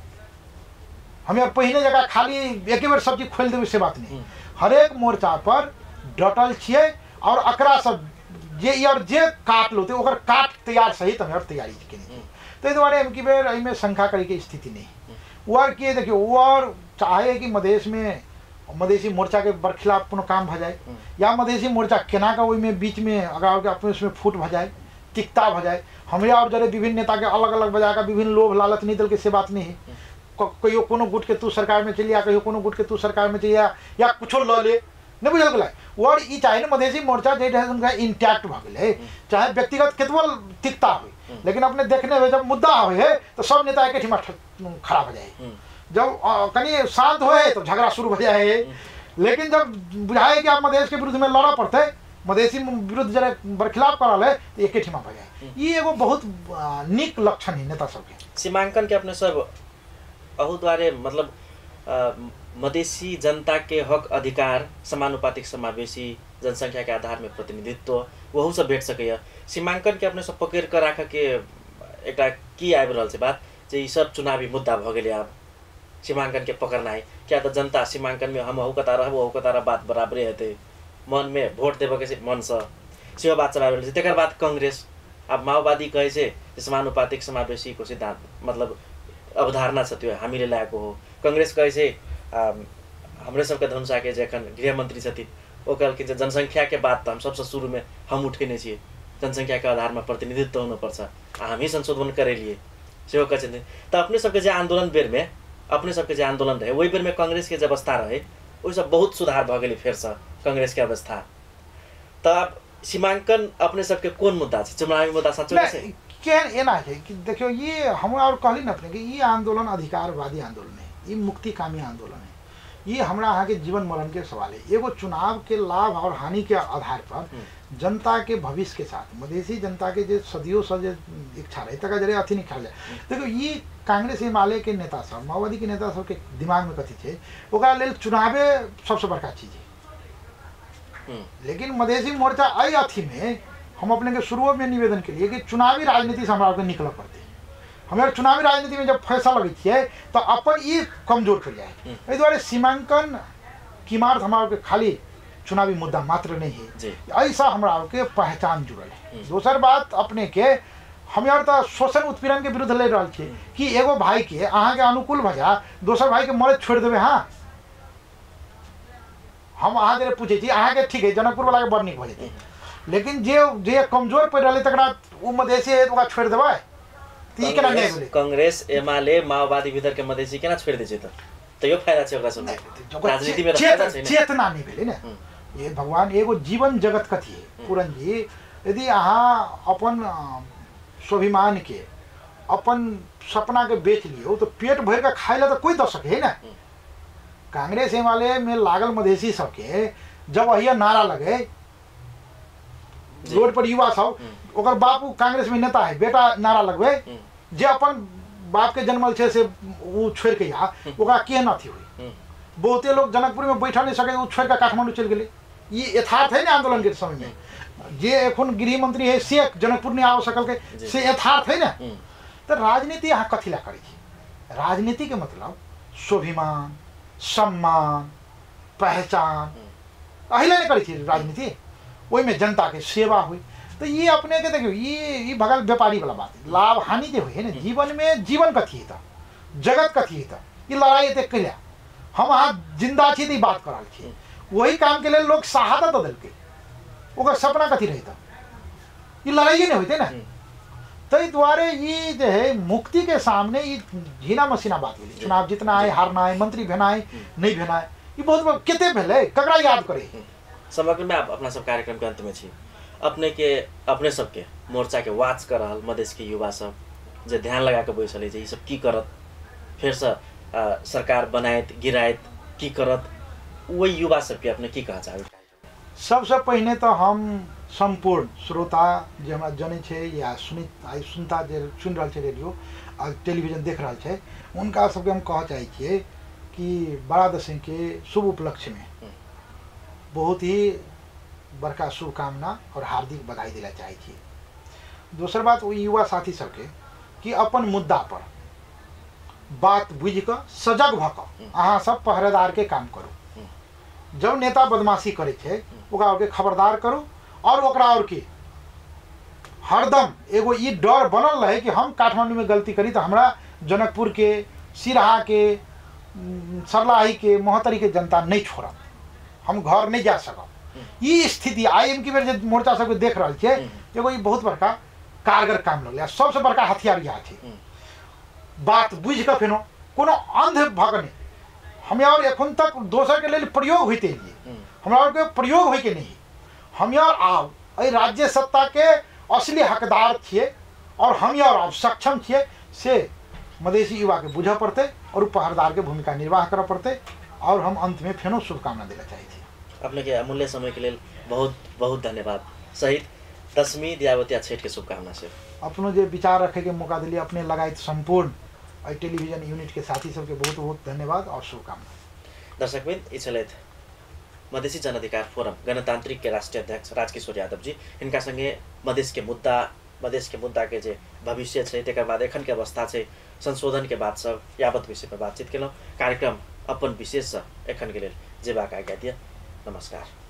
हमें पहले जगह खाली एक बार सब्जी खोल देवे से बात नहीं हरेक मोर्चा पर डटल छिए और अकरा सब जे और जे काट लोते ओकर काट तैयार सहित हम तैयारी केने तो द्वारे एमकी बेर एहिमे शंका करे के स्थिति नहीं और किए देखियो और चाहे कि मधेश में मधेसी मोर्चा के बरखिलाफ कोनो काम भ जाए या मधेसी मोर्चा केना का में बीच में अगर अपने उसमें फूट भ जाए तिक्ता भ जाए हमें और जरे विभिन्न नेता के अलग अलग बजा का विभिन्न लोभ लालच नहीं दल के से बात नहीं है कहियो कोनो गुट के तू सरकार में चलिया कहियो कोनो गुट के तू सरकार में चलिया या कुछो ल ले नहीं बुझल गेलै और ई चाहे ना मधेसी मोर्चा जे उनका इंटैक्ट भ गेलै चाहे व्यक्तिगत केतबो तिक्ता हो लेकिन अपने देखने में जब मुद्दा है तो सब नेता एक ठिमा खड़ा हो जाए जब कहीं शांत हो तो झगड़ा शुरू हो जाए लेकिन जब बुझाए कि आप मधेश के विरुद्ध में लड़ा पड़ते मधेसी विरुद्ध जरा बरखिलाफ करल है तो एक ठिमा हो जाए ये एगो बहुत निक लक्षण है नेता सबके सीमांकन के अपने सब अहू द्वारे मतलब मधेसी जनता के हक अधिकार समानुपातिक समावेशी जनसंख्या के आधार में प्रतिनिधित्व वहू सब भेट सके सीमांकन के अपने सब पकड़ कर राख के एक की आबि रहल छै बात जे ई सब चुनावी मुद्दा भ गेलै आब सीमांकन के पकड़ना है क्या तो जनता सीमांकन में हम हु कता रहब हु कता बात बराबरे हेतै मन में वोट देबे के मन से सेहो बात सब आबि रहल छै तकर बाद कांग्रेस अब माओवादी कहे छै समानुपातिक समावेशी को सिद्धांत मतलब अवधारणा छ त्यो हामीले ल्याएको हो कांग्रेस कहे छै हमरे सबके धनुषा के जखन गृह मंत्री छथिन ओ कहलखिन जे जनसंख्या के बात तो हम सबसे शुरू में हम उठेने छियै जनसंख्या के आधार में प्रतिनिधित्व होना पर्छ हम ही संशोधन करेलिए सेहो कहै छथिन तो अपने सबके जे आंदोलन बेर में अपने सबके जे आंदोलन रहे वही बेर में कांग्रेस के जे अवस्था रहे ओहि सब बहुत सुधार भ गेलै फेर से कांग्रेस के अवस्था तो अब सीमांकन अपने सबके कोन मुद्दा छै चुनावी मुद्दा सचो छै केहन एना है कि देखियो ये हम और कहली न अपने कि ये आंदोलन अधिकारवादी आंदोलन है ये मुक्तिकामी आंदोलन है ये हमरा अहाँ के जीवन मरण के सवाल है। एगो चुनाव के लाभ और हानि के आधार पर जनता के भविष्य के साथ मधेसी जनता के जो सदियों से जो इच्छा रहे तक जरे अथी नहीं खाल जाए। देखो ये कांग्रेस हिमालय के नेता सब माओवादी के नेता सब के दिमाग में कथी है ओकरा लेल चुनावे सबसे बड़का चीज है। लेकिन मधेसी मोर्चा आई अथी में हम अपने के शुरू में निवेदन के लिए कि चुनावी राजनीति से हमारा निकल पड़ते हमारे चुनावी राजनीति में जब फैसला लगी है तो अपन ये कमजोर कर जाए। इस द्वारा सीमांकन कीमत हमारा के खाली चुनावी मुद्दा मात्र नहीं है, ऐसा हमारा के पहचान जुड़ल है। दूसर बात अपने के हमारे तो शोषण उत्पीड़न के विरुद्ध लड़ रहा है कि एगो भाई के अहाँ के अनुकूल भजा दोसर भाई के मरे छोड़ देवे। हाँ हम अहाँ जरे पूछे छी अहाँ के ठीक है जनकपुर वाला के बड़ निक भजे लेकिन जे कमजोर पड़ रहा तकरा उ मधेसी है तो छोड़ देवे कांग्रेस एमाले माओवादी भीतर के मधेसी केना छोड़ दे छै त यो फायदा छै ओकरा सब राजनीति में फायदा छै चेतना नहीं भेले ने। ये भगवान एगो जीवन जगत कथी है पूरन जी यदि अहाँ अपन स्वाभिमान के अपन सपना के बेच लियो तो पेट भर के खाए ला तो कोई दे सके है ना। कांग्रेस एमाले में लागल मधेसी सबके जब वही नारा लगे रोड पर युवा सब ओकर बापू कांग्रेस में नेता है बेटा नारा लगवे जे अपन बाप के जन्मल छे से वो छोड़ के या ओकरा के न थी हुई। बहुते लोग जनकपुर में बैठा नहीं सके वो छोड़ के काठमांडू चल गए। ये यथार्थ है ना आंदोलन के समय में जे एखन गृह मंत्री है से जनकपुर नहीं आ सकल के से यथार्थ है ना। तो राजनीति यहाँ कथी ला करी राजनीति के मतलब स्वाभिमान सम्मान पहचान अहिला नहीं करी राजनीति वही में जनता के सेवा हुई। तो ये अपने के देखियो ये भगल व्यापारी वाला बात है लाभ हानि जो हुई है ना जीवन में जीवन कथी है जगत कथी है ये लड़ाई एते कलिया हम आज जिंदा छी बात कर रहा वही काम के लिए लोग शहादत बदल के ओकर सपना कथी रहता ये लड़ाई नहीं होते ना। तो द्वारे ये जो है मुक्ति के सामने ये झीना मसीना बात हुई चुनाव जितना आए हारना है मंत्री भेनाए नहीं भेनाए ये बहुत कितने भेले ककरा याद करे। समग्र में आप अपना सब कार्यक्रम के अंत में छी अपने सबके मोर्चा के वाच कर रहा मधेश के युवा सब जो ध्यान लगा के बैसल है सब की करत फिर से सरकार बनायत गिरायत की करत वही युवा सबके अपने की कहा चाहे। सबसे पहले तो हम संपूर्ण श्रोता जो हमारा जने छे या सुनता जे सुन रहा है रेडियो और टेलीविजन देख रहा है उनका सबके हम कह चाहे छे कि बड़ा दशैं के शुभ उपलक्ष्य में बहुत ही बड़का शुभकामना और हार्दिक बधाई दिला चाहे छी। दूसर बात वो युवा साथी सबके कि अपन मुद्दा पर बात बुझ कर सजग भ कर अहाँ सब पहरेदार के काम करू। जब नेता बदमाशी करे छे ओकरा के खबरदार करू और ओकरा और की हरदम एगो ये डर बनल रहे कि हम काठमांडू में गलती करी तो हमरा जनकपुर के सिराहा के सरलाही के मोहतरी के जनता नहीं छोड़ब हम घर नहीं जा सकब। ये स्थिति आईएम की बेर मोर्चा सबके देख रहा है एगो बहुत बड़का कारगर काम लगे सबसे बड़का हथियार यहाँ है बात बुझ के फेनो कोनो अंध भगने हम और एखन तक दोसर के लिए प्रयोग होते लिए हमरा के प्रयोग होई के नहीं हम यार आब राज्य सत्ता के असली हकदार थे और हम यार अब सक्षम थे से मधेसी युवा के बुझे पड़ते और पहरेदार के भूमिका निर्वाह करे पड़ते और हम अंत में फेनो शुभकामना देना चाहिए। अपने के अमूल्य समय के लिए बहुत बहुत धन्यवाद सहित 10वीं दियावतिया छठ के शुभकामना से अपनो जो विचार रखे के मौका दिलिए अपने लगायत संपूर्ण टेलीविजन यूनिट के साथी सबके बहुत बहुत धन्यवाद और शुभकामना। दर्शकवृंद इस मधेसी जन अधिकार फोरम गणतांत्रिक के राष्ट्रीय अध्यक्ष राजकिशोर यादव जी इनका संगे मधेश के मुद्दा के जे भविष्य है तेकर बाद एखन के अवस्था है संशोधन के बाद सब यावत विषय पर बातचीत केलौं। कार्यक्रम अपन विशेष एखन के लिए जेबाक आज्ञा दिया। नमस्कार।